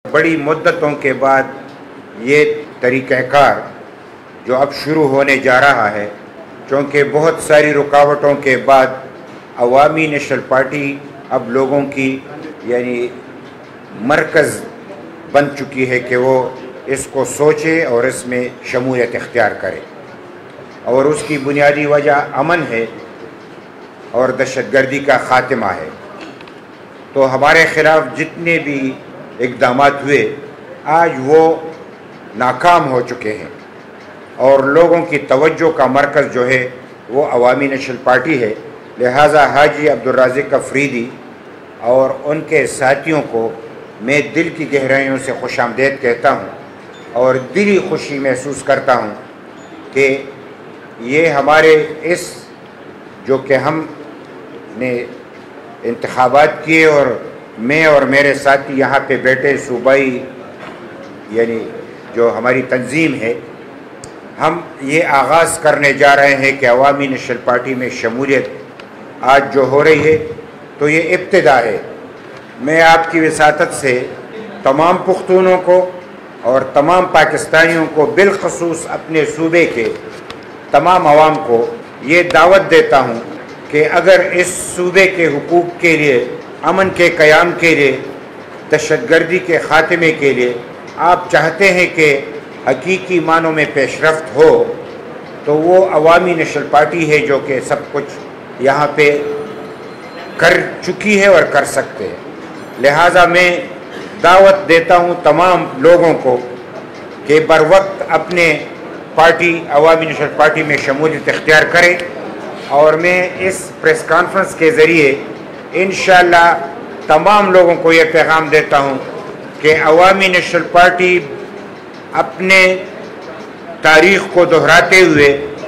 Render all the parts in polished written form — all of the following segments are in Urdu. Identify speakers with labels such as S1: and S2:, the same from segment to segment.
S1: बड़ी मुद्दतों के बाद ये तरीक़ा कार जो अब शुरू होने जा रहा है, क्योंकि बहुत सारी रुकावटों के बाद अवामी नेशनल पार्टी अब लोगों की यानी मरकज़ बन चुकी है कि वो इसको सोचे और इसमें शमूलियत इख्तियार करे, और उसकी बुनियादी वजह अमन है और दहशतगर्दी का ख़ात्मा है। तो हमारे ख़िलाफ़ जितने भी इक़दामात हुए आज वो नाकाम हो चुके हैं, और लोगों की तवज्जो का मरकज़ जो है वो अवामी नेशनल पार्टी है। लिहाजा हाजी अब्दुर्राज़िक अफरीदी और उनके साथियों को मैं दिल की गहराइयों से खुशामदीद कहता हूँ और दिली खुशी महसूस करता हूँ कि ये हमारे इस जो कि हमने इंतखाबात किए और मैं और मेरे साथी यहाँ पे बैठे सूबाई यानी जो हमारी तंजीम है, हम ये आगाज़ करने जा रहे हैं कि अवामी नेशनल पार्टी में शमूलियत आज जो हो रही है तो ये इब्तिदा है। मैं आपकी वसातत से तमाम पुख्तूनों को और तमाम पाकिस्तानियों को बिलखसूस अपने सूबे के तमाम अवाम को ये दावत देता हूँ कि अगर इस सूबे के हुकूक के लिए, अमन के क़याम के लिए, दहशतगर्दी के ख़ात्मे के लिए आप चाहते हैं कि हकीकी मानों में पेशरफ्त हो, तो वो अवामी नेशनल पार्टी है जो कि सब कुछ यहाँ पे कर चुकी है और कर सकते हैं। लिहाजा मैं दावत देता हूँ तमाम लोगों को कि बर वक्त अपने पार्टी अवामी नेशनल पार्टी में शमूलियत इख्तियार करें, और मैं इस प्रेस कॉन्फ्रेंस के ज़रिए इंशाअल्लाह तमाम लोगों को ये पैगाम देता हूँ कि अवामी नेशनल पार्टी अपने तारीख़ को दोहराते हुए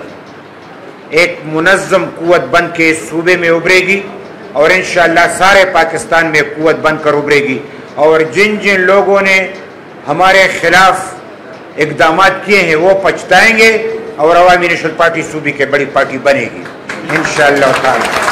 S1: एक मुनज़्ज़म क़ुव्वत बन के इस सूबे में उभरेगी और इंशाअल्लाह सारे पाकिस्तान में क़ुव्वत बनकर उभरेगी। और जिन जिन लोगों ने हमारे ख़िलाफ़ इक़दामात किए हैं वो पछताएंगे और अवामी नेशनल पार्टी सूबे की बड़ी पार्टी बनेगी इंशाअल्लाह ताला।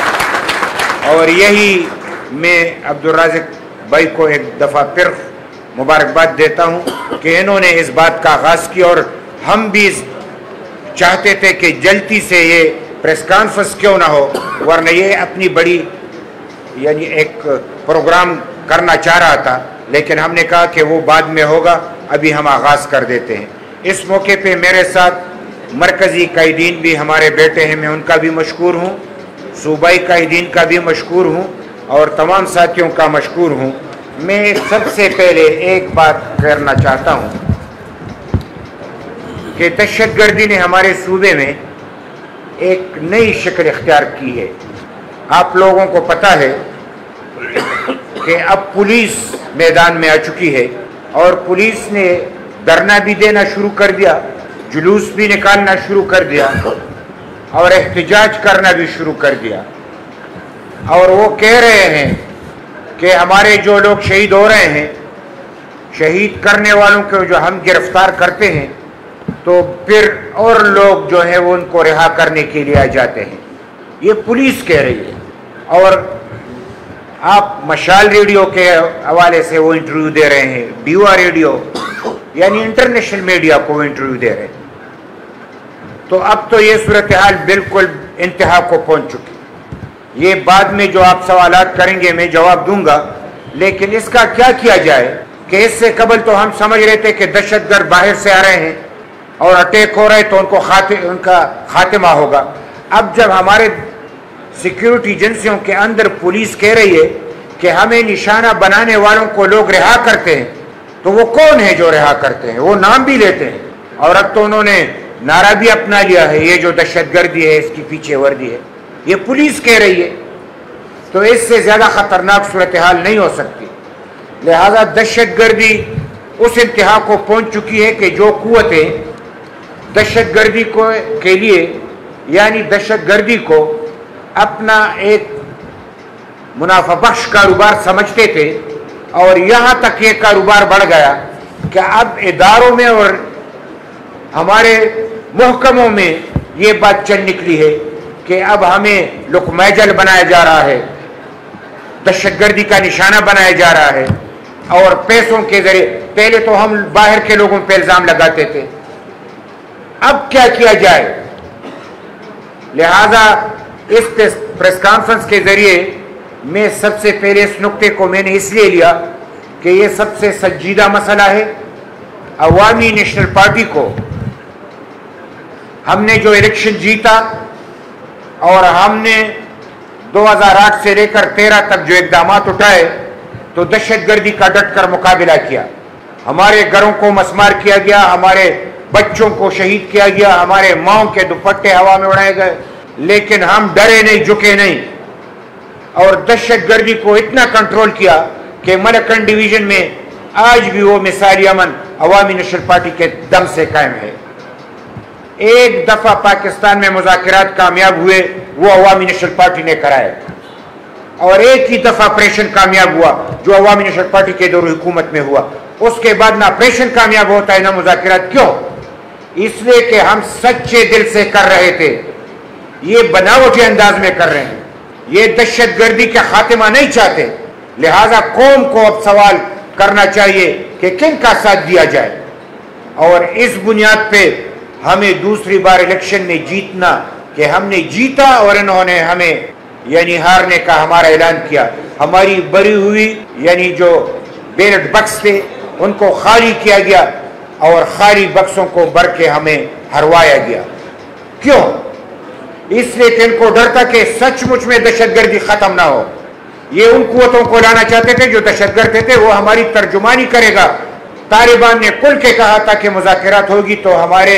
S1: और यही मैं अब्दुर्राज़िक भाई को एक दफ़ा फिर मुबारकबाद देता हूँ कि इन्होंने इस बात का आगाज़ किया, और हम भी चाहते थे कि जल्दी से ये प्रेस कॉन्फ्रेंस क्यों ना हो, वरना ये अपनी बड़ी यानी एक प्रोग्राम करना चाह रहा था, लेकिन हमने कहा कि वो बाद में होगा, अभी हम आगाज़ कर देते हैं। इस मौके पे मेरे साथ मरकज़ी कायदीन भी हमारे बैठे हैं, मैं उनका भी मशकूर हूँ, सूबाई कायदीन का भी मशकूर हूँ और तमाम साथियों का मशकूर हूँ। मैं सबसे पहले एक बात करना चाहता हूँ कि दहशतगर्दी ने हमारे सूबे में एक नई शक्ल इख्तियार की है। आप लोगों को पता है कि अब पुलिस मैदान में आ चुकी है और पुलिस ने धरना भी देना शुरू कर दिया, जुलूस भी निकालना शुरू कर दिया और एहतजाज करना भी शुरू कर दिया। और वो कह रहे हैं कि हमारे जो लोग शहीद हो रहे हैं, शहीद करने वालों को जो हम गिरफ्तार करते हैं तो फिर और लोग जो है वो उनको रिहा करने के लिए आ जाते हैं, ये पुलिस कह रही है। और आप मशाल रेडियो के हवाले से वो इंटरव्यू दे रहे हैं, डीवा रेडियो यानी इंटरनेशनल मीडिया को वो इंटरव्यू दे रहे हैं। तो अब तो ये सूरत हाल बिल्कुल इंतहा को पहुंच चुकी। ये बाद में जो आप सवालात करेंगे मैं जवाब दूंगा, लेकिन इसका क्या किया जाए कि इससे कबल तो हम समझ रहे थे कि दहशतगर्द बाहर से आ रहे हैं और अटैक हो रहे तो उनका खात्मा होगा। अब जब हमारे सिक्योरिटी एजेंसियों के अंदर पुलिस कह रही है कि हमें निशाना बनाने वालों को लोग रिहा करते हैं, तो वो कौन है जो रिहा करते हैं? वो नाम भी लेते हैं और अब तो उन्होंने नारा भी अपना लिया है, ये जो दहशतगर्दी है इसकी पीछे वर्दी है, ये पुलिस कह रही है। तो इससे ज़्यादा ख़तरनाक सूरत हाल नहीं हो सकती। लिहाजा दहशतगर्दी उस इंतहा को पहुँच चुकी है कि जो क़ुव्वतें दहशतगर्दी को के लिए यानी दहशतगर्दी को अपना एक मुनाफा बख्श कारोबार समझते थे, और यहाँ तक ये कारोबार बढ़ गया कि अब इदारों में और हमारे महकमों में ये बात चल निकली है कि अब हमें लुकमैजल बनाया जा रहा है, दहशतगर्दी का निशाना बनाया जा रहा है। اور پیسوں کے ذریعے. پہلے تو ہم باہر کے لوگوں پہ الزام لگاتے تھے, اب کیا کیا جائے؟ لہذا اس پریس کانفرنس کے ذریعے میں سب سے پہلے اس نقطے کو میں نے اس لیے لیا کہ یہ سب سے سنجیدہ مسئلہ ہے. عوامی نیشنل پارٹی کو ہم نے جو الیکشن جیتا اور ہم نے 2008 سے لے کر 13 تک جو اقدامات اٹھائے تو دہشت گردی کا ڈٹ کر مقابلہ کیا. ہمارے گھروں کو مسمار کیا گیا, ہمارے بچوں کو شہید کیا گیا, ہمارے ماؤں کے دوپٹے ہوا میں اڑائے گئے, لیکن ہم ڈرے نہیں, جھکے نہیں, اور دہشت گردی کو اتنا کنٹرول کیا کہ ملکن ڈویژن میں آج بھی وہ مثالی امن عوامی نیشنل پارٹی کے دم سے قائم ہے. ایک دفعہ پاکستان میں مذاکرات کامیاب ہوئے وہ عوامی نیشنل پارٹی نے کرائے, اور ایک ہی دفعہ آپریشن کامیاب ہوا جو عوامی نیشنل پارٹی کے دور حکومت میں ہوا. اس کے بعد نہ آپریشن کامیاب ہوتا ہے نہ مذاکرات. کیوں؟ اس لیے کہ ہم سچے دل سے کر رہے تھے, یہ بناوٹی انداز میں کر رہے ہیں, یہ دہشت گردی کا خاتمہ نہیں چاہتے. لہذا قوم کو اب سوال کرنا چاہیے کہ کن کا ساتھ دیا جائے, اور اس بنیاد پہ ہمیں دوسری بار الیکشن میں جیتنا کہ ہم نے جیتا اور انہوں نے ہمیں یعنی ہارنے کا ہمارا اعلان کیا. ہماری بری ہوئی یعنی جو بیلٹ بکس تھے ان کو خالی کیا گیا اور خالی بکسوں کو بھر کے ہمیں ہروایا گیا. کیوں؟ اس لیے کہ ان کو ڈر تھا کہ سچ مچ میں دہشت گردی ختم نہ ہو. یہ ان قوتوں کو لانا چاہتے تھے جو دہشت گرد تھے, وہ ہماری ترجمانی کرے گا. طالبان نے کل کے کہا تھا کہ مذاکرات ہوگی تو ہمارے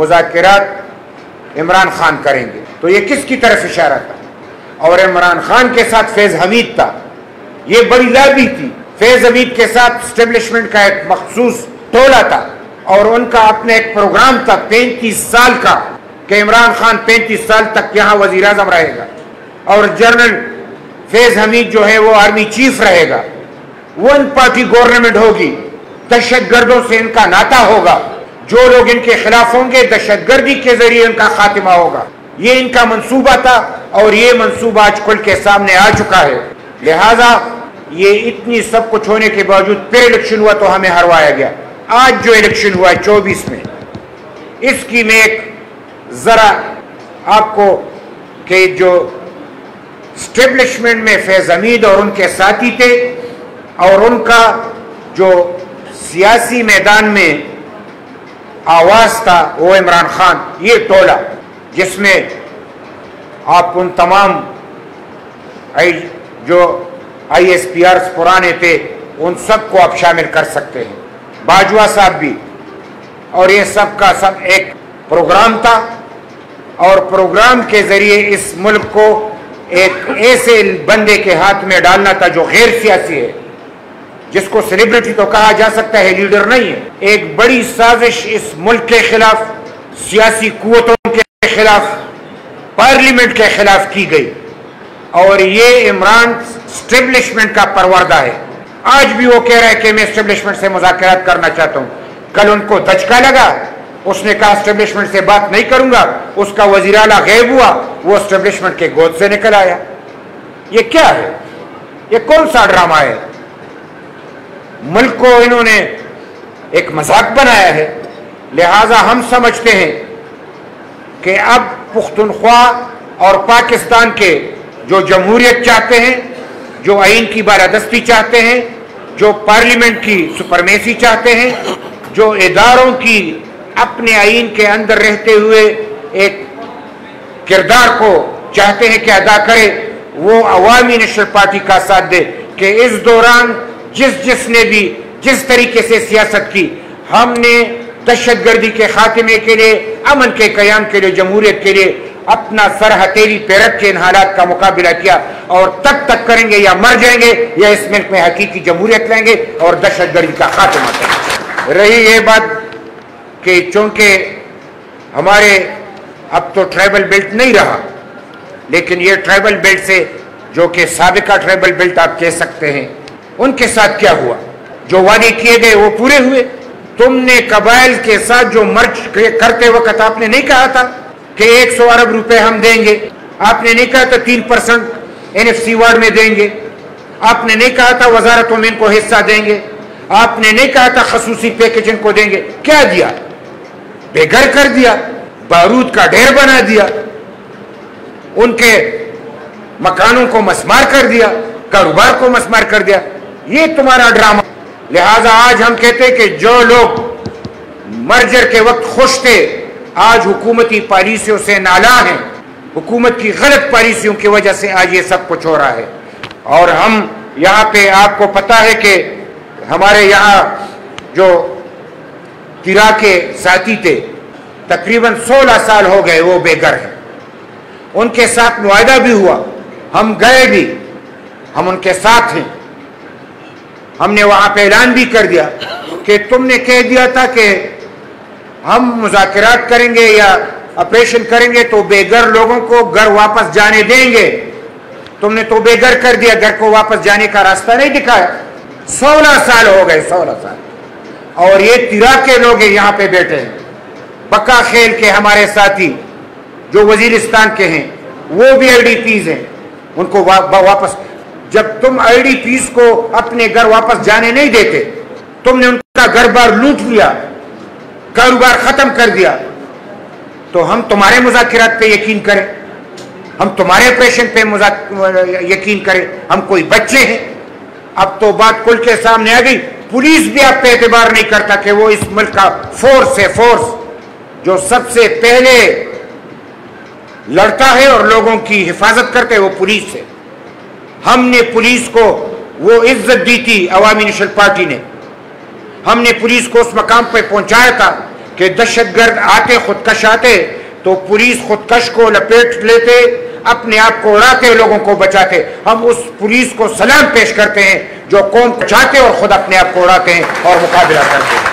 S1: مذاکرات عمران خان کریں گے. تو یہ کس کی طرف اشارہ تھا؟ اور عمران خان کے ساتھ فیض حمید تھا. یہ بڑی لابی تھی. فیض حمید کے ساتھ اسٹیبلشمنٹ کا ایک مخصوص ٹولہ تھا اور ان کا اپنا ایک پروگرام تھا 35 سال کا کہ عمران خان 35 سال تک یہاں وزیر اعظم رہے گا اور جنرل فیض حمید جو ہے وہ آرمی چیف رہے گا. ون پارٹی گورنمنٹ ہوگی, دہشت گردوں سے ان کا ناطا ہوگا, جو لوگ ان کے خلاف ہوں گے دہشت گردی کے ذریعے ان کا خاتمہ ہوگا. یہ ان کا منصوبہ تھا اور یہ منصوبہ آج کل کے سامنے آ چکا ہے. لہذا یہ اتنی سب کچھ ہونے کے باوجود پھر الیکشن ہوا تو ہمیں ہروایا گیا. آج جو الیکشن ہوا ہے 24 میں, اس کی میں ایک ذرا آپ کو کہ جو اسٹیبلشمنٹ میں فیض حمید اور ان کے ساتھی تھے اور ان کا جو سیاسی میدان میں آواز تھا وہ عمران خان, یہ ٹولہ جس میں آپ ان تمام جو آئی ایس پی آرز پرانے تھے ان سب کو آپ شامل کر سکتے ہیں, باجوہ صاحب بھی, اور یہ سب کا سب ایک پروگرام تھا اور پروگرام کے ذریعے اس ملک کو ایک ایسے بندے کے ہاتھ میں ڈالنا تھا جو غیر سیاسی ہے, جس کو سیلیبریٹی تو کہا جا سکتا ہے, لیڈر نہیں ہے. ایک بڑی سازش اس ملک کے خلاف, سیاسی قوتوں کے خلاف, پارلیمنٹ کے خلاف کی گئی, اور یہ عمران اسٹیبلشمنٹ کا پروردہ ہے. آج بھی وہ کہہ رہا ہے کہ میں اسٹیبلشمنٹ سے مذاکرات کرنا چاہتا ہوں. کل ان کو دھچکا لگا, اس نے کہا اسٹیبلشمنٹ سے بات نہیں کروں گا, اس کا وزیر اعلیٰ غائب ہوا, وہ اسٹیبلشمنٹ کے گود سے نکل آیا. یہ کیا ہے؟ یہ کون سا ڈرامہ ہے؟ ملک کو انہوں نے ایک مذاق بنایا ہے. لہذا ہم سمجھتے ہیں کہ اب پختونخوا اور پاکستان کے جو جمہوریت چاہتے ہیں, جو آئین کی بالادستی چاہتے ہیں, جو پارلیمنٹ کی سپرمیسی چاہتے ہیں, جو اداروں کی اپنے آئین کے اندر رہتے ہوئے ایک کردار کو چاہتے ہیں کہ ادا کرے, وہ عوامی نیشنل پارٹی کا ساتھ دے کہ اس دوران جس نے بھی جس طریقے سے سیاست کی, ہم نے دہشت گردی کے خاتمے کے لیے, امن کے قیام کے لیے, جمہوریت کے لیے اپنا سر ہتھیلی پہ رکھ کے ان حالات کا مقابلہ کیا, اور تب تک کریں گے یا مر جائیں گے یا اس ملک میں حقیقی جمہوریت لیں گے اور دہشت گردی کا خاتمہ کریں گے. رہی یہ بات کہ چونکہ ہمارے اب تو ٹرائبل بیلٹ نہیں رہا, لیکن یہ ٹرائبل بیلٹ سے جو کہ سابقہ ٹرائبل بیلٹ آپ کہہ سکتے ہیں, ان کے ساتھ کیا ہوا؟ جو وعدے کیے گئے وہ پورے ہوئے. تم نے قبائل کے ساتھ جو مرج کرتے وقت آپ نے نہیں کہا تھا کہ 100 ارب روپے ہم دیں گے, آپ نے نہیں کہا تھا 3% NFC وارڈ میں دیں گے, آپ نے نہیں کہا تھا وزارتوں میں ان کو حصہ دیں گے, آپ نے نہیں کہا تھا خصوصی پیکیج ان کو دیں گے؟ کیا دیا؟ بے گھر کر دیا، بارود کا ڈھیر بنا دیا، ان کے مکانوں کو مسمار کر دیا، کاروبار کو مسمار کر دیا۔ یہ تمہارا ڈرامہ۔ لہذا آج ہم کہتے ہیں کہ جو لوگ مرجر کے وقت خوش تھے، آج حکومتی پالیسیوں سے نالاں ہیں، حکومت کی غلط پالیسیوں کی وجہ سے آج یہ سب کچھ ہو رہا ہے۔ اور ہم یہاں پہ آپ کو پتا ہے کہ ہمارے یہاں جو تیرا کے ساتھی تھے، تقریباً 16 سال ہو گئے وہ بے گھر ہیں۔ ان کے ساتھ معاہدہ بھی ہوا، ہم گئے بھی، ہم ان کے ساتھ ہیں۔ ہم نے وہاں پہ اعلان بھی کر دیا کہ تم نے کہہ دیا تھا کہ ہم مذاکرات کریں گے یا آپریشن کریں گے تو بے گھر لوگوں کو گھر واپس جانے دیں گے، تم نے تو بے گھر کر دیا، گھر کو واپس جانے کا راستہ نہیں دکھایا۔ 16 سال ہو گئے، 16 سال۔ اور یہ تیرا کے لوگ یہاں پہ بیٹھے ہیں، بکا خیل کے ہمارے ساتھی جو وزیرستان کے ہیں، وہ بھی آئی ڈی پیز ہیں، ان کو واپس، جب تم آئی ڈی پیز کو اپنے گھر واپس جانے نہیں دیتے، تم نے ان کا گھر بار لوٹ لیا، کاروبار ختم کر دیا، تو ہم تمہارے مذاکرات پہ یقین کریں، ہم تمہارے آپریشن پہ یقین کریں؟ ہم کوئی بچے ہیں؟ اب تو بات کھل کے سامنے آ گئی، پولیس بھی آپ پہ اعتبار نہیں کرتا کہ وہ اس ملک کا فورس ہے، فورس جو سب سے پہلے لڑتا ہے اور لوگوں کی حفاظت کرتے ہے، وہ پولیس ہے۔ ہم نے پولیس کو وہ عزت دی تھی، عوامی نیشنل پارٹی نے، ہم نے پولیس کو اس مقام پہ پہنچایا تھا کہ دہشت گرد آتے، خودکش آتے تو پولیس خودکش کو لپیٹ لیتے، اپنے آپ کو اڑاتے، لوگوں کو بچاتے۔ ہم اس پولیس کو سلام پیش کرتے ہیں جو قوم کو بچاتے اور خود اپنے آپ کو اڑاتے ہیں اور مقابلہ کرتے ہیں۔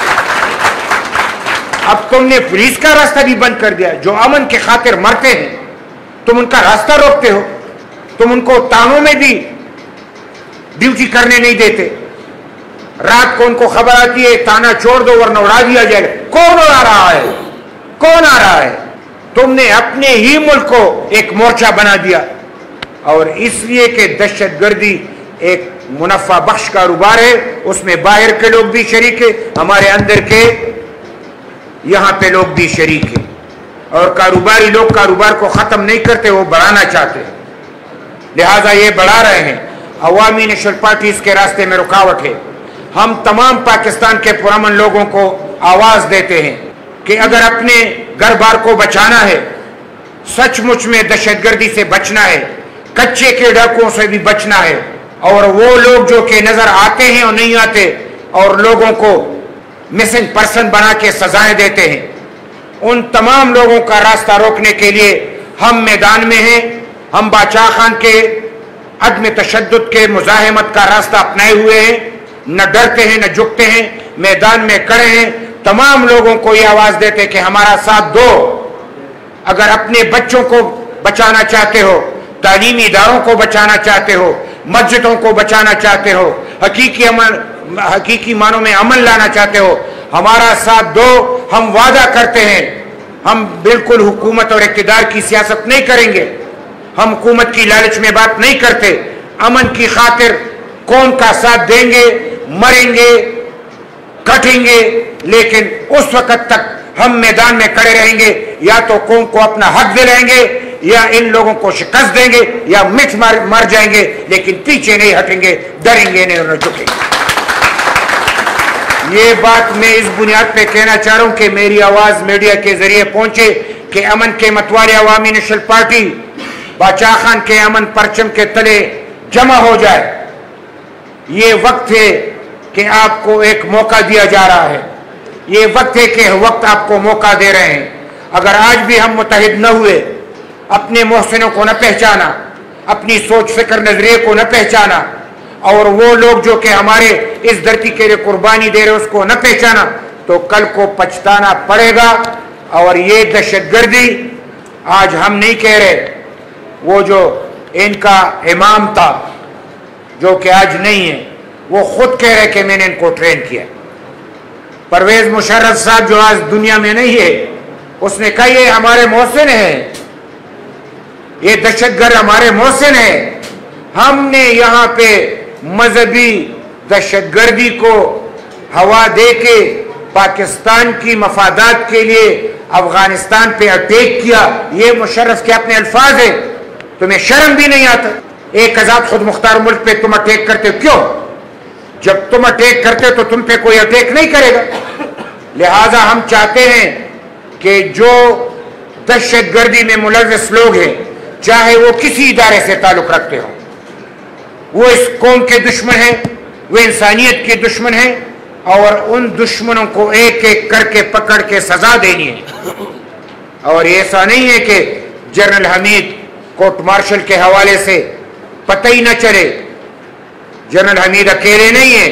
S1: اب تم نے پولیس کا راستہ بھی بند کر دیا، جو امن کی خاطر مرتے ہیں تم ان کا راستہ روکتے ہو، تم ان کو تانوں میں بھی ڈیوٹی کرنے نہیں دیتے۔ رات کو ان کو خبر آتی ہے تانا چھوڑ دو ورنہ اڑا دیا جائے گا۔ کون اڑا رہا ہے؟ کون آ رہا ہے؟ تم نے اپنے ہی ملک کو ایک مورچہ بنا دیا، اور اس لیے کہ دہشت گردی ایک منافع بخش کاروبار ہے، اس میں باہر کے لوگ بھی شریک ہیں، ہمارے اندر کے یہاں پہ لوگ بھی شریک ہیں، اور کاروباری لوگ کاروبار کو ختم نہیں کرتے، وہ بڑھانا چاہتے ہیں، لہذا یہ بڑھا رہے ہیں۔ عوامی نیشنل پارٹی اس کے راستے میں رکاوٹ ہے۔ ہم تمام پاکستان کے پرامن لوگوں کو آواز دیتے ہیں کہ اگر اپنے گھر بار کو بچانا ہے، سچ مچ میں دہشت گردی سے بچنا ہے، کچے کے ڈاکوؤں سے بھی بچنا ہے، اور وہ لوگ جو کہ نظر آتے ہیں اور نہیں آتے اور لوگوں کو مسنگ پرسن بنا کے سزائیں دیتے ہیں، ان تمام لوگوں کا راستہ روکنے کے لیے ہم میدان میں ہیں۔ ہم باچا خان کے عدم تشدد کے مزاحمت کا راستہ اپنائے ہوئے ہیں، نہ ڈرتے ہیں نہ جھکتے ہیں، میدان میں کھڑے ہیں، تمام لوگوں کو یہ آواز دیتے کہ ہمارا ساتھ دو۔ اگر اپنے بچوں کو بچانا چاہتے ہو، تعلیمی اداروں کو بچانا چاہتے ہو، مسجدوں کو بچانا چاہتے ہو، حقیقی معنوں میں امن لانا چاہتے ہو، ہمارا ساتھ دو۔ ہم وعدہ کرتے ہیں، ہم بالکل حکومت اور اقتدار کی سیاست نہیں کریں گے، ہم حکومت کی لالچ میں بات نہیں کرتے، امن کی خاطر قوم کا ساتھ دیں گے، مریں گے، کٹیں گے، لیکن اس وقت تک ہم میدان میں کھڑے رہیں گے، یا تو قوم کو اپنا حق دلائیں گے یا ان لوگوں کو شکست دیں گے یا مٹ مر جائیں گے، لیکن پیچھے نہیں ہٹیں گے، ڈریں گے نہیں اور جھکیں گے۔ یہ بات میں اس بنیاد پہ کہنا چاہ رہا ہوں کہ میری آواز میڈیا کے ذریعے پہنچے کہ امن کے متوالے عوامی نیشنل پارٹی باچا خان کے امن پرچم کے تلے جمع ہو جائے۔ یہ وقت ہے کہ آپ کو ایک موقع دیا جا رہا ہے، یہ وقت ہے کہ وقت آپ کو موقع دے رہے ہیں۔ اگر آج بھی ہم متحد نہ ہوئے، اپنے محسنوں کو نہ پہچانا، اپنی سوچ فکر نظریے کو نہ پہچانا، اور وہ لوگ جو کہ ہمارے اس دھرتی کے لیے قربانی دے رہے اس کو نہ پہچانا، تو کل کو پچھتانا پڑے گا۔ اور یہ دہشت گردی آج ہم نہیں کہہ رہے، وہ جو ان کا امام تھا جو کہ آج نہیں ہے، وہ خود کہہ رہے کہ میں نے ان کو ٹرین کیا۔ پرویز مشرف صاحب جو آج دنیا میں نہیں ہے، اس نے کہا یہ ہمارے محسن ہیں، یہ دہشت گرد ہمارے محسن ہیں۔ ہم نے یہاں پہ مذہبی دہشت گردی کو हवा दे के पाकिस्तान की मफादात के लिए अफगानिस्तान पे अटैक किया, ये मुशर्रफ के अपने अल्फाज है। तुम्हें शर्म भी नहीं आता? एक आजाद खुद मुख्तार मुल्क पे तुम अटैक करते हो, क्यों? जब तुम अटैक करते हो तो तुम पे कोई अटैक नहीं करेगा। लिहाजा हम चाहते हैं कि जो दहशतगर्दी में मुलव्वस लोग हैं, चाहे वो किसी इदारे से ताल्लुक रखते हो, वो इस कौम के दुश्मन हैं, वो इंसानियत के दुश्मन हैं, और उन दुश्मनों को एक एक करके पकड़ के सजा देनी है। और ऐसा नहीं है कि जनरल हमीद कोर्ट मार्शल के हवाले से पता ही न चले। जनरल हमीद अकेले नहीं है,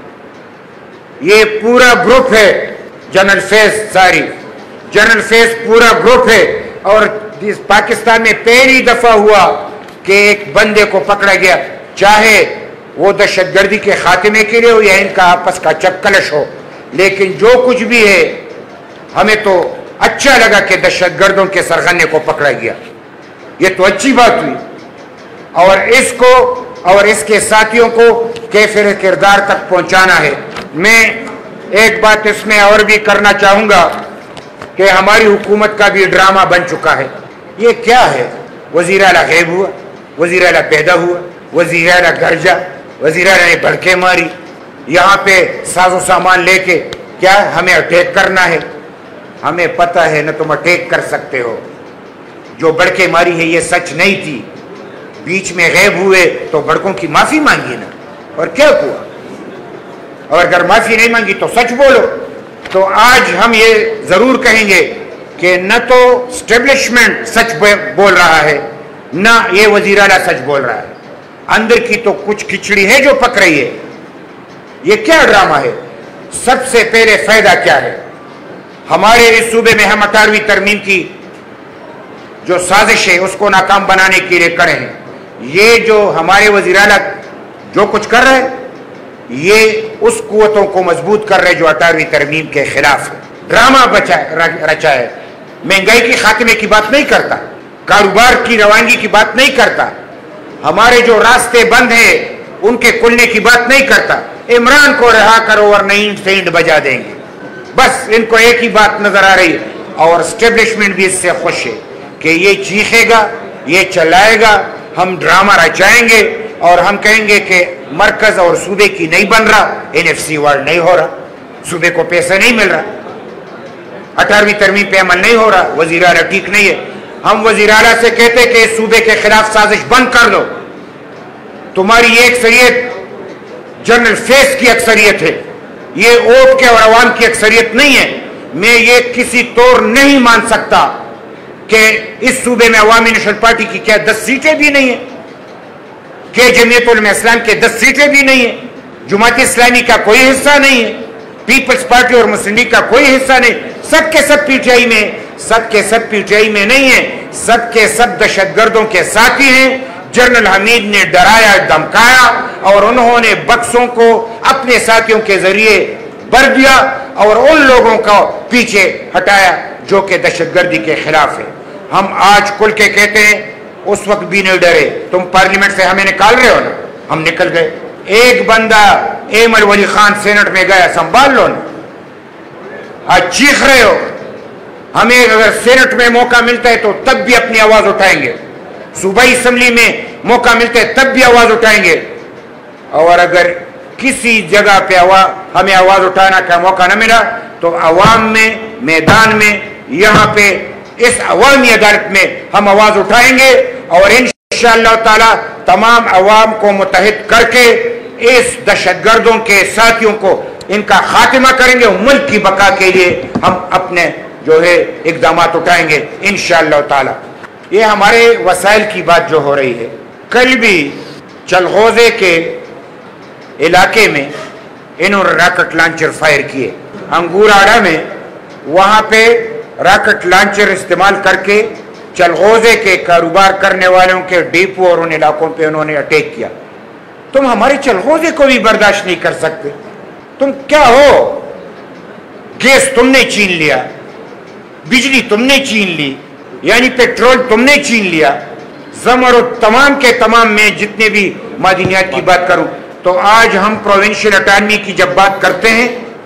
S1: ये पूरा ग्रुप है। जनरल फैज सारी जनरल फैज पूरा ग्रुप है। और इस पाकिस्तान में पहली दफा हुआ कि एक बंदे को पकड़ा गया, चाहे वो दहशतगर्दी के खात्मे के लिए हो या इनका आपस का चक्कलश हो, लेकिन जो कुछ भी है हमें तो अच्छा लगा कि दहशतगर्दों के सरगने को पकड़ा गया। ये तो अच्छी बात हुई, और इसको और इसके साथियों को कैफिर किरदार तक पहुंचाना है। मैं एक बात इसमें और भी करना चाहूँगा कि हमारी हुकूमत का भी ड्रामा बन चुका है। ये क्या है? वज़ीर आला गैब हुआ, वज़ीर आला पैदा हुआ, वज़ीर आला घर जा, वज़ीर आला ने भड़के मारी, यहाँ पे साजो सामान लेके क्या हमें अटैक करना है? हमें पता है न तुम अटैक कर सकते हो। जो भड़के मारी है ये सच नहीं थी, बीच में गैब हुए तो भड़कों की माफ़ी मांगी ना, और क्या हुआ? और अगर माफ़ी नहीं मांगी तो सच बोलो। तो आज हम ये ज़रूर कहेंगे कि न तो स्टेब्लिशमेंट सच बोल रहा है, न ये वज़ीर आला सच बोल रहा है। अंदर की तो कुछ खिचड़ी है जो पक रही है। ये क्या ड्रामा है? सबसे पहले फायदा क्या है? हमारे इस सूबे में हम 18वीं तरमीम की जो साजिश है उसको नाकाम बनाने के लिए खड़े हैं। ये जो हमारे वज़ीर आला जो कुछ कर रहे हैं, ये उस कुव्वतों को मजबूत कर रहे जो 18वीं तरमीम के खिलाफ है। ड्रामा रचा है। महंगाई के खात्मे की बात नहीं करता, कारोबार की रवानगी की बात नहीं करता, हमारे जो रास्ते बंद हैं उनके खुलने की बात नहीं करता। इमरान को रहा करो और नई सेंड बजा देंगे, बस इनको एक ही बात नजर आ रही है। और एस्टेब्लिशमेंट भी इससे खुश है कि ये चीखेगा, ये चलाएगा, हम ड्रामा रचाएंगे और हम कहेंगे कि मरकज और सूबे की नहीं बन रहा, NFC वर्ड नहीं हो रहा, सूबे को पैसा नहीं मिल रहा, 18वीं तरमीम पे अमल नहीं हो रहा, वज़ीर आला ठीक नहीं है। हम वज़ीर आला से कहते कि सूबे के खिलाफ साजिश बंद कर दो। तुम्हारी ये अक्सरियत जनरल फैज की अक्सरियत है, ये वोट के और अवाम की अक्सरियत नहीं है। मैं ये किसी तौर नहीं मान सकता कि इस सूबे में अवामी नेशनल पार्टी की क्या 10 सीटें भी नहीं है, कि जमीयत उलमा इस्लाम के 10 सीटें भी नहीं है, जुमात इस्लामी का कोई हिस्सा नहीं है, पीपल्स पार्टी और मुस्लिम लीग का कोई हिस्सा नहीं। सब के सब PTI में, सब के सब PTI में नहीं है, सब के सब दहशतगर्दों के साथी हैं। जनरल हमीद ने डराया, धमकाया और उन्होंने बक्सों को अपने साथियों के जरिए भर दिया और उन लोगों को पीछे हटाया जो कि दहशतगर्दी के खिलाफ है। हम आज खुल के कहते हैं, उस वक्त भी नहीं डरे। तुम पार्लियामेंट से हमें निकाल रहे हो ना, हम निकल गए। एक बंदा एमल वली खान सेनेट में गया, संभाल लो ना। आज चीख रहे हो, हमें अगर सेनेट में मौका मिलता है तो तब भी अपनी आवाज उठाएंगे, सूबाई असम्बली में मौका मिलता है तब भी आवाज उठाएंगे। और अगर किसी जगह पे हमें आवाज उठाने का मौका न मिला तो अवाम में, मैदान में, यहाँ पे इस अवामी अदालत में हम आवाज उठाएंगे और इंशाअल्लाह ताला तमाम अवाम को मुत्तहिद करके इस दहशतगर्दों के साथियों को इनका खात्मा करेंगे। मुल्क की बका के लिए हम अपने जो है इक़दामात उठाएंगे इंशाअल्लाह ताला। ये हमारे वसाइल की बात जो हो रही है, कल भी चलगोजे के इलाके में इन्होंने रॉकेट लॉन्चर फायर किए, अंगूराड़ा में, वहाँ पे रॉकेट लॉन्चर इस्तेमाल करके चलगोजे के कारोबार करने वालों के डिपो और उन इलाकों पे उन्होंने अटैक किया। तुम हमारे चलगोजे को भी बर्दाश्त नहीं कर सकते। तुम क्या हो? गैस तुमने छीन लिया, बिजली तुमने छीन ली, यानी पेट्रोल तुमने छीन लिया, जमर तमाम के तमाम में जितने भी मादनियात की बात करूं तो आज हम प्रोविंशियल अटानमी की जब बात करते हैं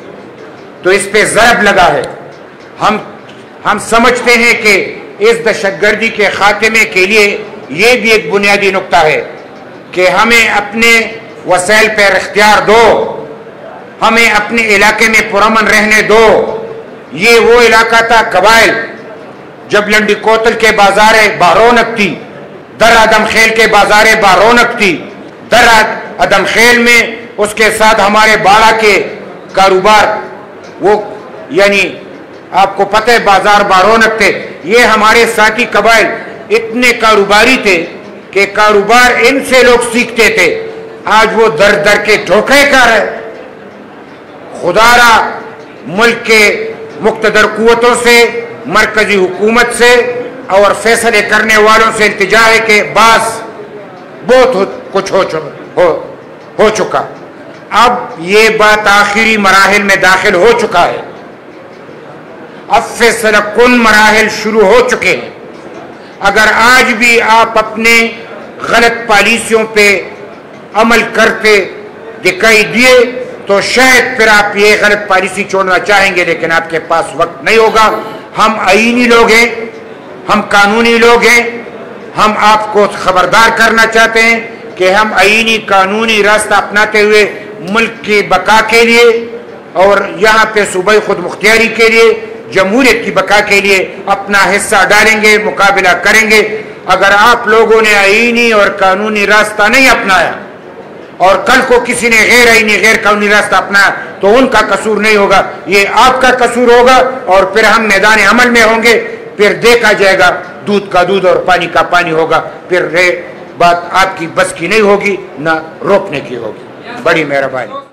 S1: تو اس پہ ضرب لگا ہے. ہم سمجھتے ہیں کہ اس دہشت گردی کے خاتمے کے لیے یہ بھی ایک بنیادی نقطہ ہے کہ ہمیں اپنے وسائل پر اختیار دو، ہمیں اپنے علاقے میں پرامن رہنے دو. یہ وہ علاقہ تھا قبائل جب لنڈی کوتل کے بازاریں بارونق تھی، در آدم خیل کے بازاریں بارونق تھی، در آدم خیل میں اس کے ساتھ ہمارے باڑہ کے کاروبار، وہ یعنی آپ کو پتہ ہے بازار بارونق تھے. یہ ہمارے ساتھی قبائل اتنے کاروباری تھے کہ کاروبار ان سے لوگ سیکھتے تھے. آج وہ در در کے دھوکے کر ہے. خدا را ملک کے مقتدر قوتوں سے، مرکزی حکومت سے اور فیصلے کرنے والوں سے التجا ہے کہ بہت کچھ ہو چکا. اب یہ بات آخری مراحل میں داخل ہو چکا ہے. اب فیصلہ کن مراحل شروع ہو چکے ہیں. اگر آج بھی آپ اپنے غلط پالیسیوں پہ عمل کرتے دکھائی دیے تو شاید پھر آپ یہ غلط پالیسی چھوڑنا چاہیں گے، لیکن آپ کے پاس وقت نہیں ہوگا. ہم آئینی لوگ ہیں، ہم قانونی لوگ ہیں. ہم آپ کو خبردار کرنا چاہتے ہیں کہ ہم آئینی قانونی راستہ اپناتے ہوئے ملک کی بقا کے لیے اور یہاں پہ صوبائی خود مختاری کے لیے، جمہوریت کی بقا کے لیے اپنا حصہ ڈالیں گے، مقابلہ کریں گے. اگر آپ لوگوں نے آئینی اور قانونی راستہ نہیں اپنایا اور کل کو کسی نے غیر آئینی غیر قانونی راستہ اپنایا تو ان کا قصور نہیں ہوگا، یہ آپ کا قصور ہوگا. اور پھر ہم میدان عمل میں ہوں گے، پھر دیکھا جائے گا، دودھ کا دودھ اور پانی کا پانی ہوگا. پھر بات آپ کی بس کی نہیں ہوگی، نہ روکنے کی ہوگی. بڑی مہربانی.